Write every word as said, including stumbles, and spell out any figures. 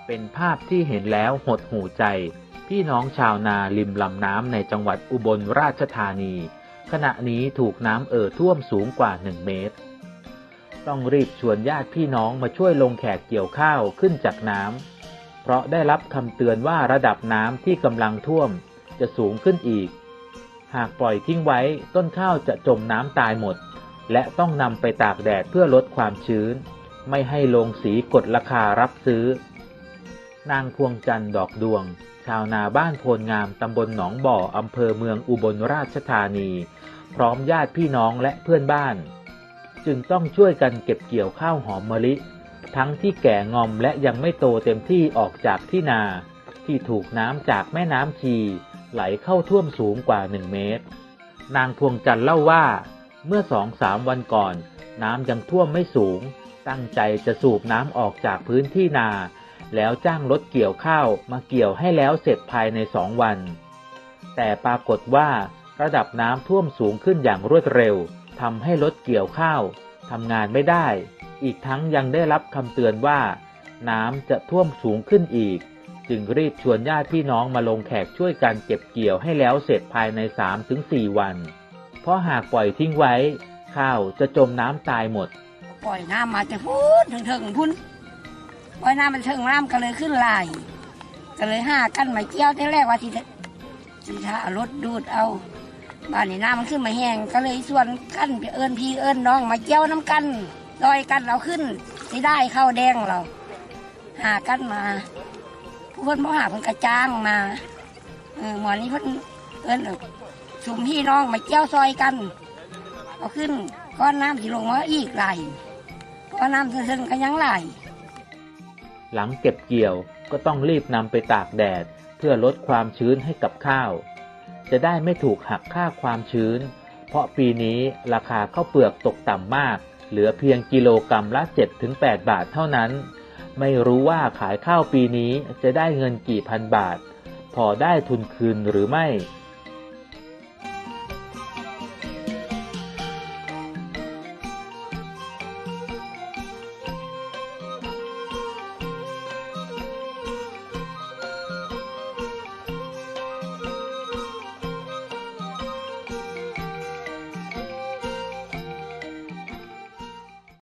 เป็นภาพที่เห็นแล้วหดหู่ใจพี่น้องชาวนาริมลำน้ำในจังหวัดอุบลราชธานีขณะนี้ถูกน้ำเอ่อท่วมสูงกว่าหนึ่งเมตรต้องรีบชวนญาติพี่น้องมาช่วยลงแขกเกี่ยวข้าวขึ้นจากน้ำเพราะได้รับคำเตือนว่าระดับน้ำที่กำลังท่วมจะสูงขึ้นอีกหากปล่อยทิ้งไว้ต้นข้าวจะจมน้ำตายหมดและต้องนำไปตากแดดเพื่อลดความชื้นไม่ให้โรงสีกดราคารับซื้อนางพวงจันทร์ดอกดวงชาวนาบ้านโพนงามตำบลหนองบ่ออำเภอเมืองอุบลราชธานีพร้อมญาติพี่น้องและเพื่อนบ้านจึงต้องช่วยกันเก็บเกี่ยวข้าวหอมมะลิทั้งที่แก่งอมและยังไม่โตเต็มที่ออกจากที่นาที่ถูกน้ำจากแม่น้ำชีไหลเข้าท่วมสูงกว่าหนึ่งเมตรนางพวงจันทร์เล่าว่าเมื่อสองสามวันก่อนน้ำยังท่วมไม่สูงตั้งใจจะสูบน้ำออกจากพื้นที่นาแล้วจ้างรถเกี่ยวข้าวมาเกี่ยวให้แล้วเสร็จภายในสองวันแต่ปรากฏว่าระดับน้ำท่วมสูงขึ้นอย่างรวดเร็วทำให้รถเกี่ยวข้าวทำงานไม่ได้อีกทั้งยังได้รับคำเตือนว่าน้ำจะท่วมสูงขึ้นอีกจึงรีบชวนญาติพี่น้องมาลงแขกช่วยกันเก็บเกี่ยวให้แล้วเสร็จภายใน สามถึงสี่ วันเพราะหากปล่อยทิ้งไว้ข้าวจะจมน้ำตายหมดปล่อยน้ำมาจะพูดถึงๆพุ่นปล่อยน้ำมันถึงน้ำก็เลยขึ้นไหลก็เลยห้ากันมาเกี่ยวที่แรกว่าที่ที่ถ้ารถดูดเอาบ้านนี้น้ำมันขึ้นมาแห้งก็เลยส่วนกันไปเอิญพี่เอิญน้องมาเกี่ยวน้ำกันลอยกันเราขึ้นที่ได้ข้าวแดงเราหากันมาผู้คนบ่หาเพิ่นกระจ้างมาเออหมอนี้เพิ่นเอิญชุมพี่น้องมาเกี่ยวซอยกันเอาขึ้นก้อนน้ำที่ลงมาอีกไหลก้อนน้ำซึ่งก็ยังไหลหลังเก็บเกี่ยวก็ต้องรีบนำไปตากแดดเพื่อลดความชื้นให้กับข้าวจะได้ไม่ถูกหักค่าความชื้นเพราะปีนี้ราคาข้าวเปลือกตกต่ำมากเหลือเพียงกิโลกรัมละ เจ็ดถึงแปด บาทเท่านั้นไม่รู้ว่าขายข้าวปีนี้จะได้เงินกี่พันบาทพอได้ทุนคืนหรือไม่